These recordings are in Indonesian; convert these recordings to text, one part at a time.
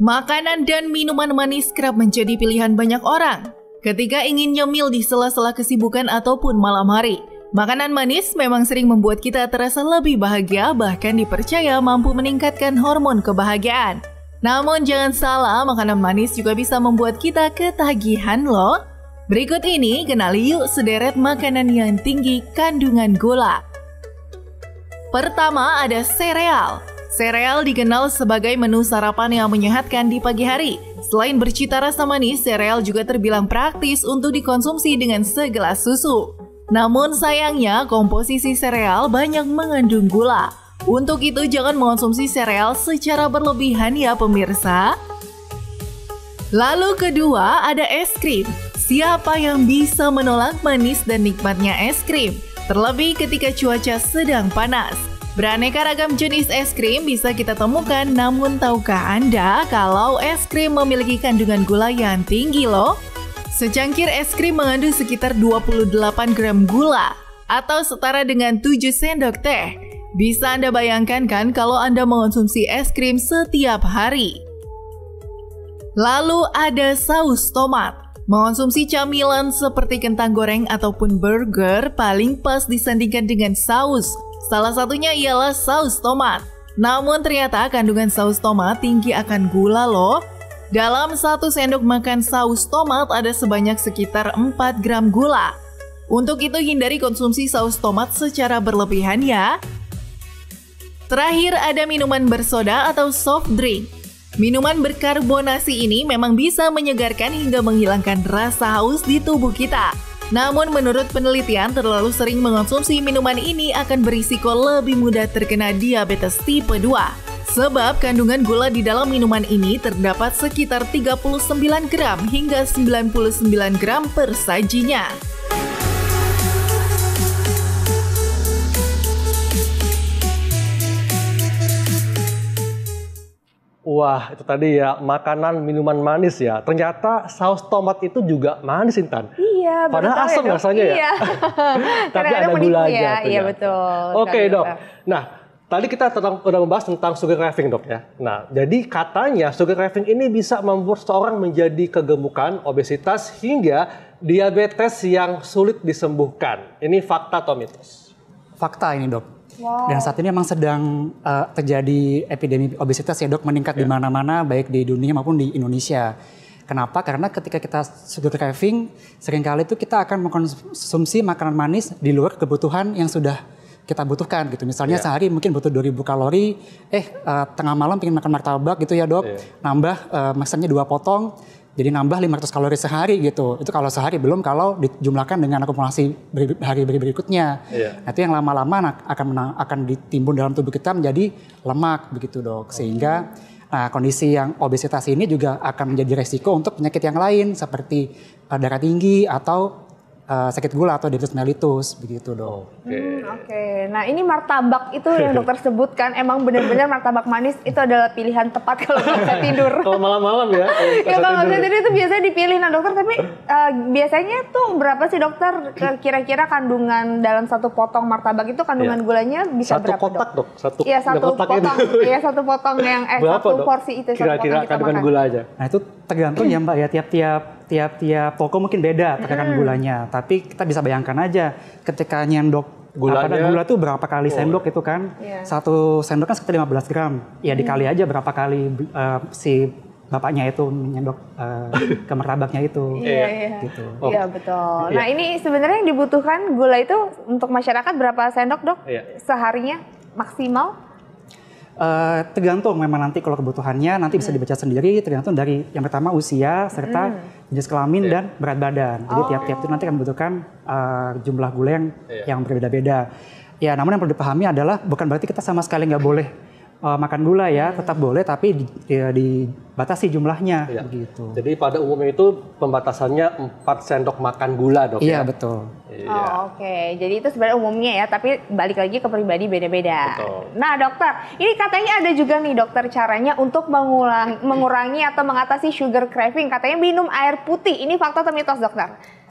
Makanan dan minuman manis kerap menjadi pilihan banyak orang ketika ingin nyemil di sela-sela kesibukan ataupun malam hari. Makanan manis memang sering membuat kita terasa lebih bahagia, bahkan dipercaya mampu meningkatkan hormon kebahagiaan. Namun jangan salah, makanan manis juga bisa membuat kita ketagihan loh. Berikut ini kenali yuk sederet makanan yang tinggi kandungan gula. Pertama ada sereal. Sereal dikenal sebagai menu sarapan yang menyehatkan di pagi hari. Selain bercita rasa manis, sereal juga terbilang praktis untuk dikonsumsi dengan segelas susu. Namun sayangnya, komposisi sereal banyak mengandung gula. Untuk itu jangan mengonsumsi sereal secara berlebihan ya pemirsa. Lalu kedua ada es krim. Siapa yang bisa menolak manis dan nikmatnya es krim? Terlebih ketika cuaca sedang panas. Beraneka ragam jenis es krim bisa kita temukan, namun tahukah Anda kalau es krim memiliki kandungan gula yang tinggi loh? Secangkir es krim mengandung sekitar 28 gram gula atau setara dengan 7 sendok teh. Bisa Anda bayangkan kan kalau Anda mengonsumsi es krim setiap hari? Lalu ada saus tomat. Mengonsumsi camilan seperti kentang goreng ataupun burger paling pas disandingkan dengan saus. Salah satunya ialah saus tomat. Namun ternyata kandungan saus tomat tinggi akan gula loh. Dalam 1 sendok makan saus tomat ada sebanyak sekitar 4 gram gula. Untuk itu hindari konsumsi saus tomat secara berlebihan ya. Terakhir ada minuman bersoda atau soft drink. Minuman berkarbonasi ini memang bisa menyegarkan hingga menghilangkan rasa haus di tubuh kita. Namun menurut penelitian, terlalu sering mengonsumsi minuman ini akan berisiko lebih mudah terkena diabetes tipe 2. Sebab kandungan gula di dalam minuman ini terdapat sekitar 39 gram hingga 99 gram per sajinya. Wah, itu tadi ya, makanan minuman manis ya. Ternyata saus tomat itu juga manis, Intan. Iya, padahal asam rasanya ya. Iya. Tapi ada gula aja. Iya, betul. Oke, Dok. Nah, tadi kita udah membahas tentang sugar craving, Dok ya. Nah, jadi katanya sugar craving ini bisa membuat seseorang menjadi kegemukan, obesitas, hingga diabetes yang sulit disembuhkan. Ini fakta atau mitos? Fakta ini, Dok. Wow. Dan saat ini memang sedang terjadi epidemi obesitas ya, Dok, meningkat di mana-mana, baik di dunia maupun di Indonesia. Kenapa? Karena ketika kita sugar craving, seringkali itu kita akan mengkonsumsi makanan manis di luar kebutuhan yang sudah kita butuhkan gitu. Misalnya sehari mungkin butuh 2000 kalori, tengah malam pengen makan martabak gitu ya, Dok. Nambah maksudnya 2 potong, jadi nambah 500 kalori sehari gitu. Itu kalau sehari, belum kalau dijumlahkan dengan akumulasi hari berikutnya. Nah, itu yang lama-lama akan ditimbun dalam tubuh kita menjadi lemak begitu, Dok. Sehingga kondisi yang obesitas ini juga akan menjadi resiko untuk penyakit yang lain seperti darah tinggi atau sakit gula atau diabetes mellitus begitu, Dok. Oke. Nah, ini martabak itu yang dokter sebutkan, emang benar-benar martabak manis itu adalah pilihan tepat kalau nggak bisa tidur. Kalau malam-malam ya. Ya kalau nggak bisa tidur itu biasanya dipilih. Nah dokter, tapi biasanya tuh berapa sih dokter kira-kira kandungan dalam 1 potong martabak itu kandungan gulanya bisa berapa, kotak, Dok? Iya, 1 potong. Iya, 1 potong yang berapa, 1 Dok? porsi itu. Kira-kira kandungan gula aja. Nah, itu tergantung ya, Mbak ya, tiap toko mungkin beda takaran gulanya. Tapi kita bisa bayangkan aja ketika nyendok gula tuh berapa kali sendok itu kan. 1 sendok kan sekitar 15 gram. Ya dikali aja berapa kali si bapaknya itu nyendok ke martabaknya itu. Gitu. Iya, betul. Nah, ini sebenarnya yang dibutuhkan gula itu untuk masyarakat berapa sendok, Dok? Seharinya maksimal? Tergantung memang nanti kalau kebutuhannya nanti bisa dibaca sendiri, tergantung dari yang pertama usia serta jenis kelamin dan berat badan. Jadi tiap-tiap itu nanti akan membutuhkan jumlah gula yang berbeda-beda. Ya, namun yang perlu dipahami adalah bukan berarti kita sama sekali nggak boleh makan gula ya, tetap boleh tapi dibatasi jumlahnya begitu. Jadi pada umumnya itu pembatasannya 4 sendok makan gula, Dok. Iya, betul. Oke. Jadi itu sebenarnya umumnya ya, tapi balik lagi ke pribadi beda-beda. Nah, dokter, ini katanya ada juga nih dokter caranya untuk mengurangi atau mengatasi sugar craving. Katanya minum air putih. Ini fakta atau mitos, dokter?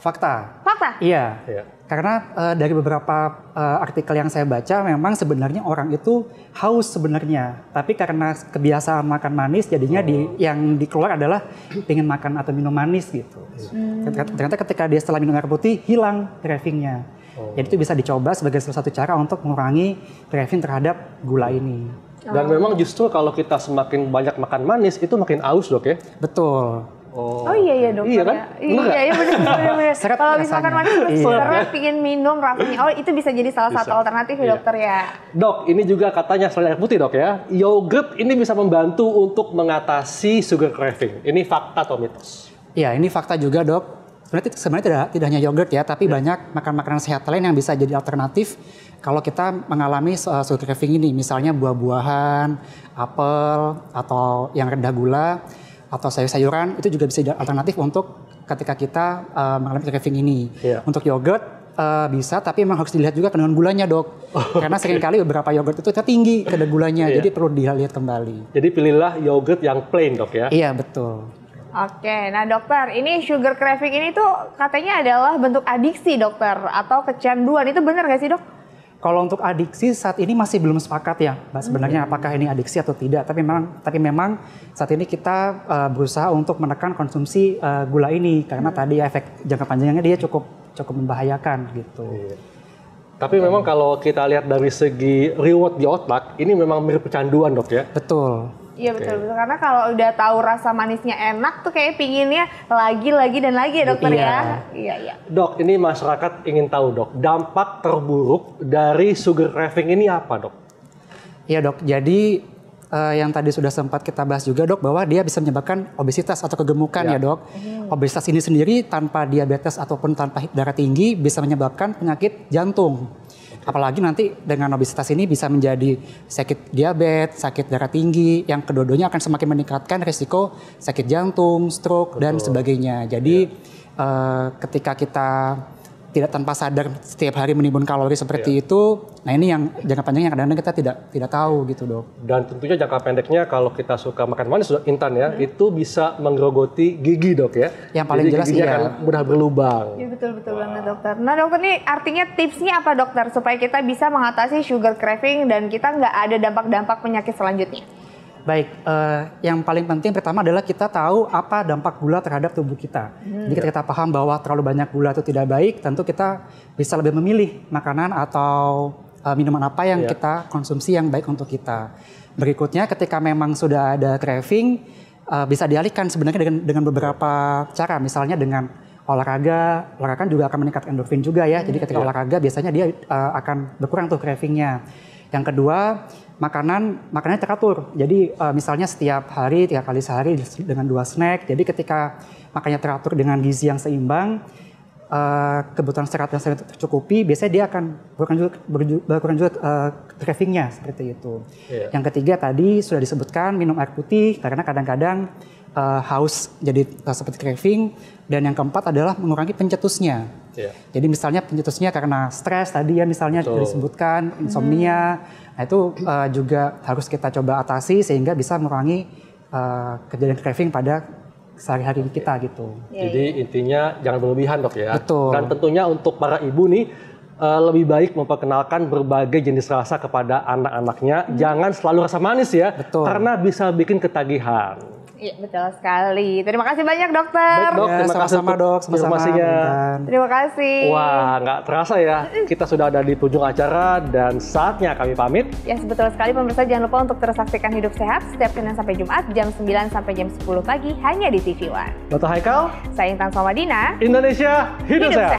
Fakta. Fakta? Iya. Iya. Karena dari beberapa artikel yang saya baca memang sebenarnya orang itu haus sebenarnya. Tapi karena kebiasaan makan manis jadinya yang dikeluar adalah ingin makan atau minum manis gitu. Ternyata ketika dia setelah minum air putih hilang cravingnya. Jadi itu bisa dicoba sebagai salah satu cara untuk mengurangi craving terhadap gula ini. Dan memang justru kalau kita semakin banyak makan manis itu makin aus dok ya? Betul. Oh iya dokter. Iya kan? Iya benar. Seret Kalau bisa makan manis terus Iya. seret pingin minum rasanya. Oh itu bisa jadi salah satu alternatif ya dokter ya. Dok, ini juga katanya selain air putih dok ya, yogurt ini bisa membantu untuk mengatasi sugar craving. Ini fakta atau mitos? Iya, ini fakta juga dok. Sebenarnya tidak hanya yogurt ya, tapi banyak makanan sehat lain yang bisa jadi alternatif kalau kita mengalami sugar craving ini. Misalnya buah-buahan, apel, atau yang rendah gula, atau sayur-sayuran, itu juga bisa jadi alternatif untuk ketika kita mengalami craving ini. Iya. Untuk yogurt bisa, tapi memang harus dilihat juga kandungan gulanya dok. Karena seringkali beberapa yogurt itu tinggi kadar gulanya, jadi perlu dilihat kembali. Jadi pilihlah yogurt yang plain dok ya? Iya betul. Oke, nah dokter, ini sugar craving ini tuh katanya adalah bentuk adiksi dokter atau kecanduan, itu benar nggak sih dok? Kalau untuk adiksi saat ini masih belum sepakat ya, Mbak, sebenarnya apakah ini adiksi atau tidak. Tapi memang saat ini kita berusaha untuk menekan konsumsi gula ini karena tadi efek jangka panjangnya dia cukup membahayakan gitu. Iya. Tapi memang kalau kita lihat dari segi reward di otak, ini memang mirip kecanduan dok ya? Betul. Iya betul karena kalau udah tahu rasa manisnya enak tuh kayak pinginnya lagi dan lagi ya dokter ya. Iya. Dok, ini masyarakat ingin tahu dok, dampak terburuk dari sugar craving ini apa dok? Iya dok, jadi yang tadi sudah sempat kita bahas juga dok, bahwa dia bisa menyebabkan obesitas atau kegemukan ya dok. Obesitas ini sendiri tanpa diabetes ataupun tanpa darah tinggi bisa menyebabkan penyakit jantung. Apalagi nanti dengan obesitas ini bisa menjadi sakit diabetes, sakit darah tinggi, yang kedua-duanya akan semakin meningkatkan risiko sakit jantung, stroke, dan sebagainya. Jadi ketika kita tidak tanpa sadar setiap hari menimbun kalori seperti itu, nah ini yang jangka panjangnya kadang-kadang kita tidak tahu gitu dok. Dan tentunya jangka pendeknya kalau kita suka makan manis Intan ya, itu bisa menggerogoti gigi dok ya. Yang paling jadi jelas giginya iya. akan mudah berlubang. Iya betul banget dokter. Nah dokter nih artinya tipsnya apa dokter supaya kita bisa mengatasi sugar craving dan kita nggak ada dampak-dampak penyakit selanjutnya? Baik, yang paling penting pertama adalah kita tahu apa dampak gula terhadap tubuh kita. Jadi ketika kita paham bahwa terlalu banyak gula itu tidak baik, tentu kita bisa lebih memilih makanan atau minuman apa yang kita konsumsi yang baik untuk kita. Berikutnya ketika memang sudah ada craving, bisa dialihkan sebenarnya dengan beberapa cara. Misalnya dengan olahraga kan juga akan meningkatkan endorfin juga ya. Jadi ketika olahraga biasanya dia akan berkurang tuh cravingnya. Yang kedua, makanannya teratur. Jadi misalnya setiap hari 3 kali sehari dengan 2 snack. Jadi ketika makannya teratur dengan gizi yang seimbang, kebutuhan serat yang tercukupi, biasanya dia akan berkurang juga cravingnya seperti itu. Yang ketiga tadi sudah disebutkan minum air putih karena kadang-kadang haus jadi seperti craving. Dan yang keempat adalah mengurangi pencetusnya. Jadi misalnya pencetusnya karena stres tadi ya misalnya disebutkan insomnia. Nah itu juga harus kita coba atasi sehingga bisa mengurangi kejadian craving pada sehari-hari kita gitu. Jadi intinya jangan berlebihan dok ya. Betul. Dan tentunya untuk para ibu nih lebih baik memperkenalkan berbagai jenis rasa kepada anak-anaknya. Jangan selalu rasa manis ya. Betul. Karena bisa bikin ketagihan. Iya betul sekali. Terima kasih banyak dokter. Baik dok, terima kasih sama-sama dok, sama-sama. informasinya. Terima kasih. Wah, nggak terasa ya. Kita sudah ada di penghujung acara dan saatnya kami pamit. Ya betul sekali pemirsa, jangan lupa untuk terus saksikan Hidup Sehat setiap Senin sampai Jumat jam 9 sampai jam 10 pagi hanya di TV One. Dr. Haikal, Saya Intan Somadina. Indonesia Hidup Sehat.